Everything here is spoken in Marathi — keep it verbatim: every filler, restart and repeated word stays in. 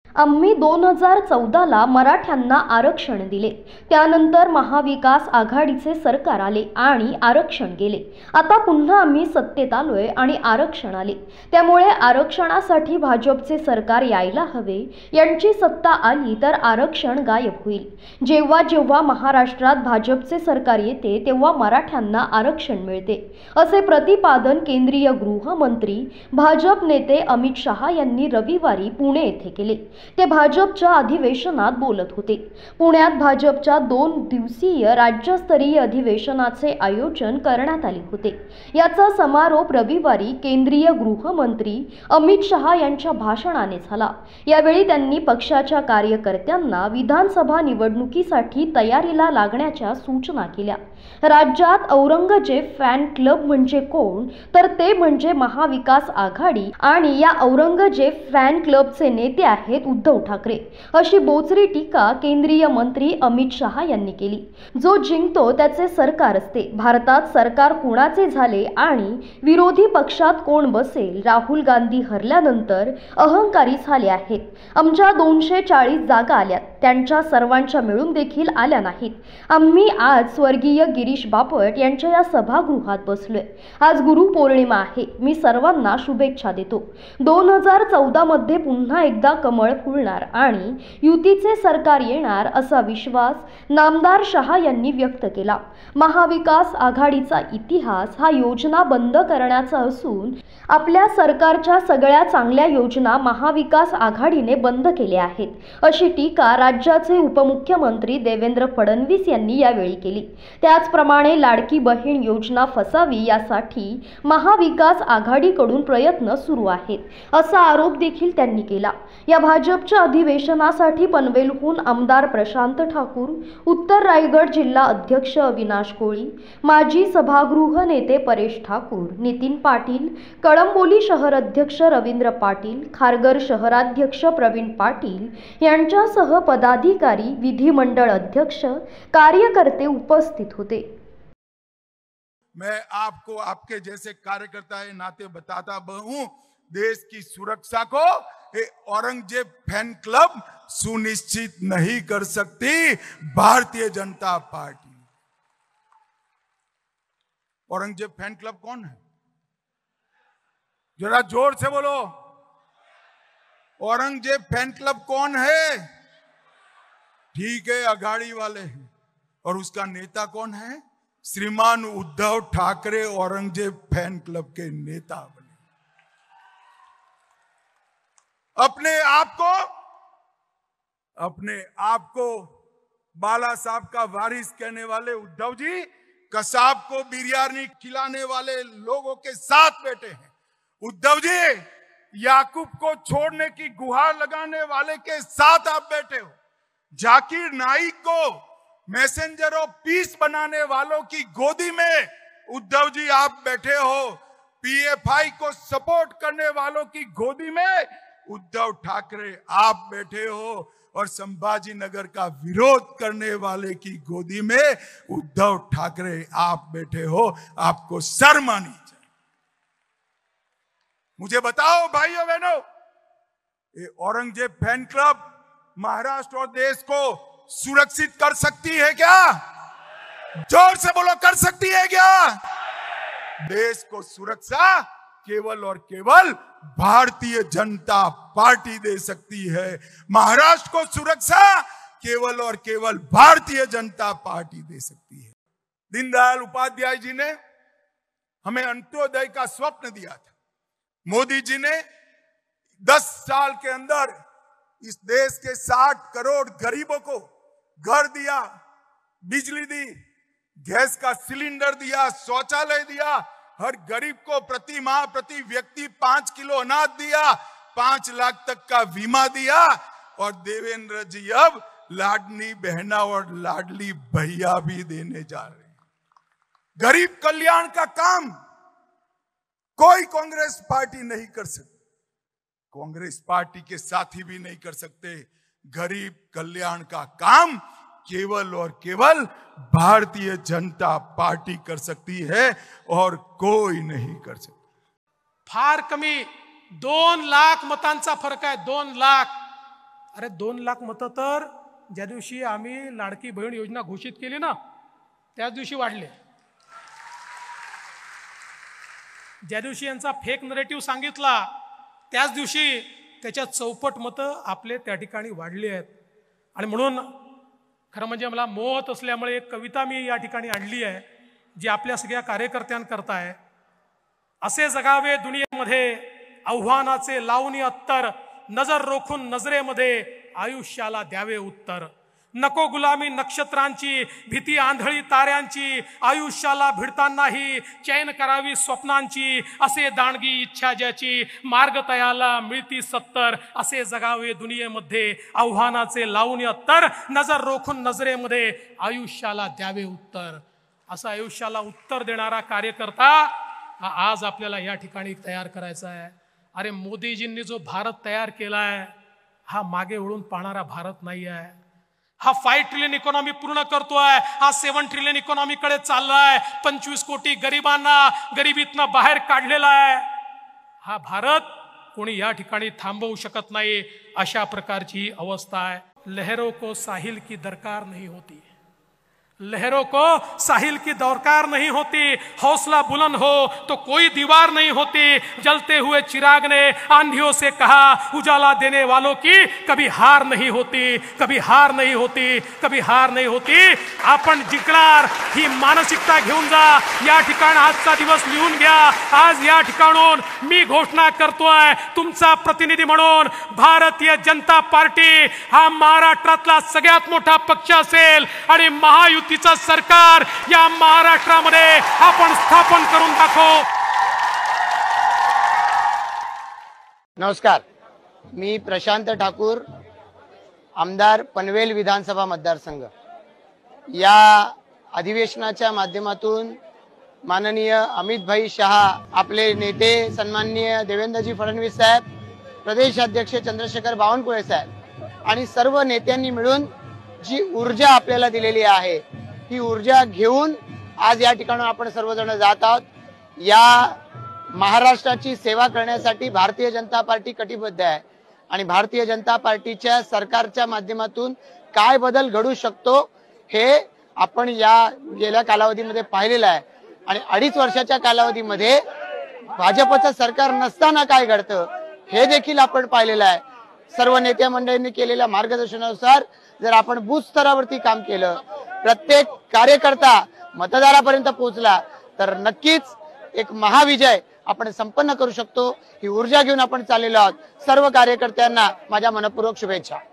आम्ही दोन हजार चौदाला मराठ्यांना आरक्षण दिले, त्यानंतर महाविकास आघाडीचे सरकार आले आणि आरक्षण गेले। आता पुन्हा आम्ही सत्तेत आलोय आणि आरक्षण आले, त्यामुळे आरक्षणासाठी भाजपचे सरकार यायला हवे। यांची सत्ता आली तर आरक्षण गायब होईल। जेव्हा जेव्हा महाराष्ट्रात भाजपचे सरकार येते तेव्हा मराठ्यांना आरक्षण मिळते, असे प्रतिपादन केंद्रीय गृहमंत्री भाजप नेते अमित शहा यांनी रविवारी पुणे येथे केले। ते भाजपच्या अधिवेशनात बोलत होते। पुण्यात भाजपच्या दोन दिवसीय राज्यस्तरीय अधिवेशनाचे आयोजन करण्यात आले होते। याचा समारोप रविवारी केंद्रीय गृहमंत्री अमित शहा यांच्या भाषणाने झाला। यावेळी त्यांनी पक्षाच्या कार्यकर्त्यांना विधानसभा निवडणुकीसाठी तयारीला लागण्याच्या सूचना केल्या। राज्यात औरंगजेब फॅन क्लब म्हणजे कोण, तर ते म्हणजे महाविकास आघाडी आणि या औरंगजेब फॅन क्लबचे नेते आहेत उद्धव ठाकरे, अशी बोचरी टीका केंद्रीय मंत्री अमित शहा यांनी केली। जो जिंकतो त्याचे सरकार असते, भारतात सरकार कोणाचे झाले आणि विरोधी पक्षात कोण बसेल। राहुल गांधी हरल्यानंतर अहंकारी झाले आहेत। आमच्या दोनशे चाळीस जागा आल्यात, त्यांच्या सर्वांच्या मिळून देखील आल्या नाहीत। आम्ही आज स्वर्गीय गिरीश बापट यांच्या या सभागृहात बसलोय। आज गुरुपौर्णिमा आहे, मी सर्वांना शुभेच्छा देतो। दोन हजार चौदा मध्ये पुन्हा एकदा कमळ फुलणार आणि युतीचे सरकार येणार असा विश्वास नामदार शहा यांनी व्यक्त केला। महाविकास आघाडीचा इतिहास हा योजना बंद करण्याचा असून आपल्या सरकारच्या सगळ्या चांगल्या योजना महाविकास आघाडीने बंद केल्या आहेत, अशी टीका राज्याचे उपमुख्यमंत्री देवेंद्र फडणवीस यांनी यावेळी केली। त्याचप्रमाणे लाडकी बहीण योजना फसावी यासाठी महाविकास आघाडीकडून प्रयत्न सुरू आहेत, असा आरोप देखील त्यांनी केला। या भाजपच्या अधिवेशनासाठी पनवेलहून आमदार प्रशांत ठाकूर, उत्तर रायगड जिल्हा अध्यक्ष अविनाश कोळी, माजी सभागृह नेते परेश ठाकूर, नितीन पाटील, कळंबोली शहर अध्यक्ष रवींद्र पाटील, खारघर शहराध्यक्ष प्रवीण पाटील यांच्यासह पदाधिकारी, विधिमंडळ अध्यक्ष, कार्यकर्ते उपस्थित होते। मैं आपको आपके जैसे कार्यकर्ता के नाते बताता हूं, देश की सुरक्षा को ये औरंगजेब फैन क्लब सुनिश्चित नहीं कर सकती Bharatiya Janata party. Aurangzeb fan club कौन है? जरा जोर से बोलो। औरंगजेब फैन क्लब कौन है? ठीक है, अघाड़ी वाले हैं। और उसका नेता कौन है? श्रीमान उद्धव ठाकरे औरंगजेब फैन क्लब के नेता बने। अपने आप को अपने आप को बाला साहब का वारिस कहने वाले उद्धव जी कसाब को बिरयानी खिलाने वाले लोगों के साथ बैठे हैं। उद्धव जी याकूब को छोड़ने की गुहार लगाने वाले के साथ आप बैठे हो। जाकिर नाइक को मैसेंजर ऑफ पीस बनाने वालों की गोदी में उद्धव जी आप बैठे हो। पीएफआई को सपोर्ट करने वालों की गोदी में उद्धव ठाकरे आप बैठे हो। और संभाजी नगर का विरोध करने वाले की गोदी में उद्धव ठाकरे आप बैठे हो। आपको शर्म आनी चाहिए। मुझे बताओ भाइयों बहनों, ये औरंगजेब फैन क्लब महाराष्ट्र और देश को सुरक्षित कर सकती है क्या? जोर से बोलो, कर सकती है क्या? देश को सुरक्षा केवल और केवल भारतीय जनता पार्टी दे सकती है। महाराष्ट्र को सुरक्षा केवल और केवल भारतीय जनता पार्टी दे सकती है। दीनदयाल उपाध्याय जी ने हमें अंत्योदय का स्वप्न दिया था। मोदी जी ने दस साल के अंदर इस देश के साठ करोड़ गरीबों को घर दिया, बिजली दी, गैस का सिलेंडर दिया, शौचालय दिया, हर गरीब को प्रति माह प्रति व्यक्ति पांच किलो अनाज दिया, पांच लाख तक का बीमा दिया। और देवेंद्र जी अब लाडली बहना और लाडली भैया भी देने जा रहे हैं। गरीब कल्याण का काम कोई कांग्रेस पार्टी नहीं कर सकती, कांग्रेस पार्टी के साथी भी नहीं कर सकते। गरीब कल्याण का काम केवल और केवल भारतीय जनता पार्टी कर सकती है और कोई नहीं कर सकता। फार कमी दोन लाख मतांचा फरक आहे। दोन लाख अरे दोन लाख मतं तर ज्या दिवशी आम्ही लाडकी बहीण योजना घोषित केली ना त्याच दिवशी वाढले. ज्या दिवशी यांचा फेक नरेटिव्ह सांगितला त्याच दिवशी त्याच्या चौपट मतं आपले त्या ठिकाणी वाढली आहेत. आणि म्हणून खरं म्हणजे मला मोहत असल्यामुळे एक कविता मी या ठिकाणी आणली आहे जी आपल्या सगळ्या कार्यकर्त्यांकरता आहे. असे जगावे दुनियेमध्ये आव्हानाचे लावणी अत्तर, नजर रोखून नजरेमध्ये आयुष्याला द्यावे उत्तर. नको गुलामी नक्षत्रांची, भीती आंधळी ताऱ्यांची, आयुष्याला भिडतानाही चैन करावी स्वप्नांची. असे दांडगी इच्छा ज्याची, मार्ग तयाला मिळती सत्तर. असे जगावे दुनियेमध्ये आव्हानाचे लावणी अत्तर, नजर रोखून नजरेमध्ये आयुष्याला द्यावे उत्तर. असा आयुष्याला उत्तर देणारा कार्यकर्ता हा आज आपल्याला या ठिकाणी तयार करायचा आहे. अरे मोदीजींनी जो भारत तयार केलाय हा मागे वळून पाहणारा भारत नाही आहे. हा फाईव्ह ट्रिलियन इकॉनॉमी पूर्ण करतोय. हा सेव्हन ट्रिलियन इकॉनॉमीकडे चाललाय. पंचवीस कोटी गरिबांना गरिबीतनं बाहेर काढलेला आहे. हा भारत कोणी या ठिकाणी थांबवू शकत नाही. अशा प्रकारची अवस्था आहे. लहरों को साहिल की दरकार नहीं होती, लहरों को साहिल की दरकार नहीं होती. हौसला बुलंद हो तो कोई दीवार नहीं होती. जलते हुए चिराग ने आंधियों से कहा, उजाला देने वालों की कभी हार नहीं होती, कभी हार नहीं होती, कभी हार नहीं होती. आपण जिंकणार ही मानसिकता घेऊन जा. या ठिकाणी आजचा दिवस लिहून घ्या. आज या ठिकाणून मी घोषणा करतोय तुमचा प्रतिनिधी म्हणून, भारतीय जनता पार्टी हा महाराष्ट्रातला सगळ्यात मोठा पक्ष असेल आणि महायुती तिचं सरकार या महाराष्ट्रामध्ये आपण स्थापन करून दाखवू. नमस्कार, मी प्रशांत ठाकूर, आमदार पनवेल विधानसभा मतदारसंघ. या अधिवेशनाच्या माध्यमातून माननीय अमित भाई शहा, आपले नेते सन्माननीय देवेंद्रजी फडणवीस साहेब, प्रदेशाध्यक्ष चंद्रशेखर बावनकुळे साहेब आणि सर्व नेत्यांनी मिळून जी ऊर्जा आपल्याला दिलेली आहे ही ऊर्जा घेऊन आज या ठिकाणी आपण सर्वजण जात आहोत. या महाराष्ट्राची सेवा करण्यासाठी भारतीय जनता पार्टी कटिबद्ध आहे आणि भारतीय जनता पार्टीच्या सरकारच्या माध्यमातून काय बदल घडू शकतो हे आपण या गेल्या कालावधीमध्ये पाहिलेलं आहे. आणि अडीच वर्षाच्या कालावधीमध्ये भाजपचं सरकार नसताना काय घडतं हे देखील आपण पाहिलेलं आहे. सर्व नेत्या मंडळींनी केलेल्या मार्गदर्शनानुसार जर आपण बूथ स्तरावरती काम केलं, प्रत्येक कार्यकर्ता मतदारापर्यंत पोहोचला तर नक्कीच एक महाविजय आपण संपन्न करू शकतो. ही ऊर्जा घेऊन आपण चाललेलो आहोत. सर्व कार्यकर्त्यांना माझ्या मनपूर्वक शुभेच्छा.